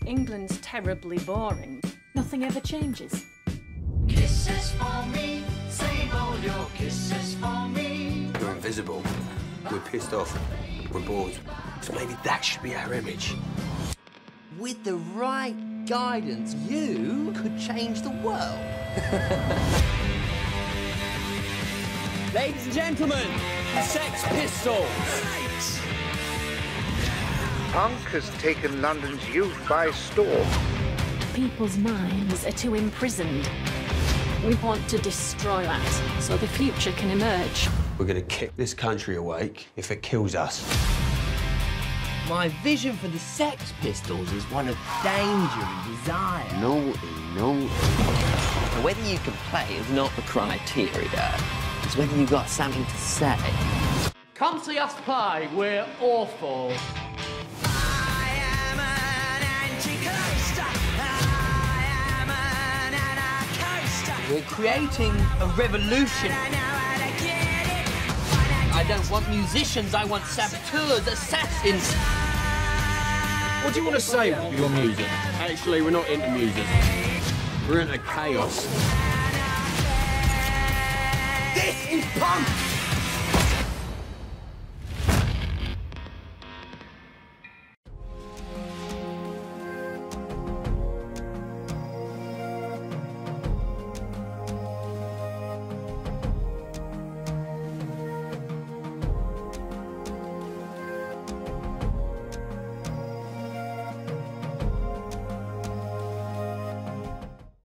England's terribly boring. Nothing ever changes. Kisses for me, save all your kisses for me. We're invisible. We're pissed off. We're bored. So maybe that should be our image. With the right guidance, you could change the world. Ladies and gentlemen, the Sex Pistols. Punk has taken London's youth by storm. People's minds are too imprisoned. We want to destroy that so the future can emerge. We're going to kick this country awake if it kills us. My vision for the Sex Pistols is one of danger and desire. No. Whether you can play is not the criteria. It's whether you've got something to say. Come see us play, we're awful. I am an anti-coaster. I am an anarcho-coaster. We're creating a revolution. I know how to get it. I don't want musicians, I want saboteurs, assassins. What do you want to say with your music? Actually, we're not into music. We're into chaos. This is punk!